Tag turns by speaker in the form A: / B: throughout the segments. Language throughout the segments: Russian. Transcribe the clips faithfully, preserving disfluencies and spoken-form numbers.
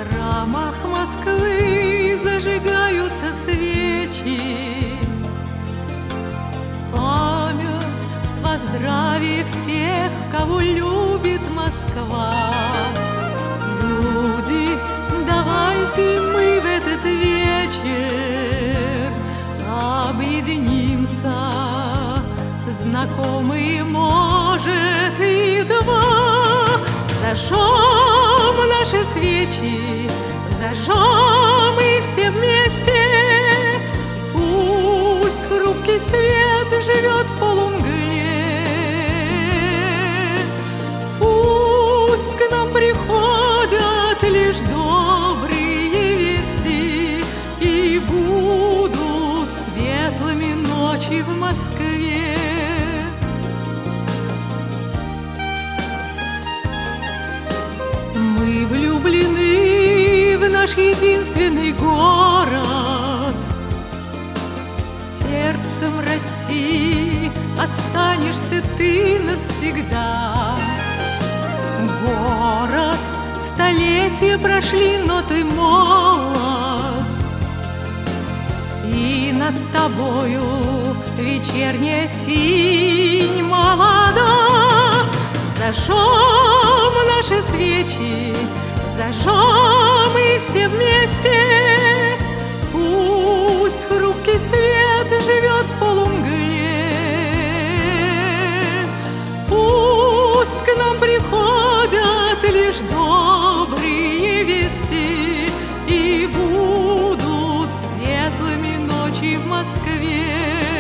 A: храмах Москвы зажигаются свечи в память во здравии всех, кого любит Москва. Люди, давайте мы в этот вечер объединимся, знакомые, может, и два. Зажжем наши свечи, зажжем их все вместе. Пусть хрупкий свет живет в полумгле, пусть к нам приходят лишь добрые вести, и будут светлыми ночи в Москве. Мы влюблены в наш единственный город. Сердцем России останешься ты навсегда. Город, столетия прошли, но ты молод, и над тобою вечерняя синь молода. Зажжем наши свечи, зажжем их все вместе. Пусть хрупкий свет живет в полумгле, пусть к нам приходят лишь добрые вести, и будут светлыми ночи в Москве.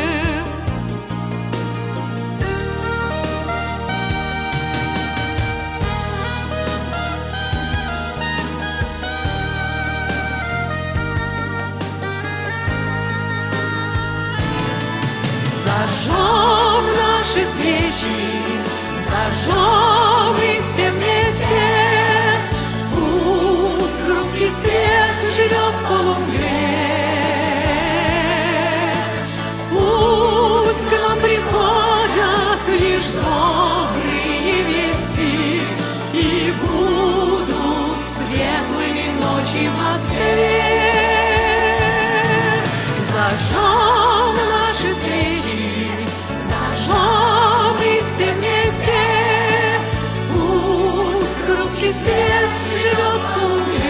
A: Зажжем наши свечи, зажжем их все вместе. Пусть хрупкий свет живет в полумгле, пусть к нам приходят лишь добрые вести, и будут светлыми ночи в Москве. Зажжем наши свечи, зажжем их все вместе. Пусть хрупкий свет живет в полумгле,